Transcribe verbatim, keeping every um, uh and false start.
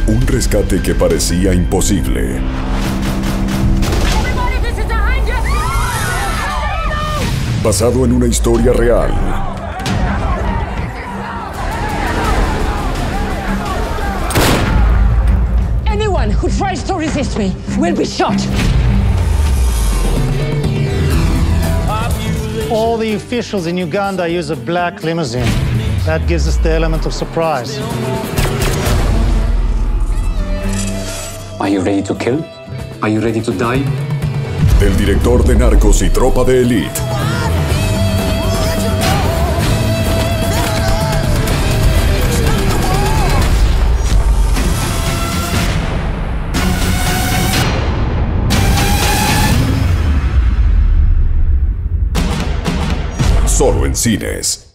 Un rescate que parecía imposible. Basado en una historia real. Anyone who tries to resist me will be shot. All the officials in Uganda use a black limousine. That gives us the element of surprise. Are you ready to kill? Are you ready to die? El director de Narcos y Tropa de Elite. Solo en cines.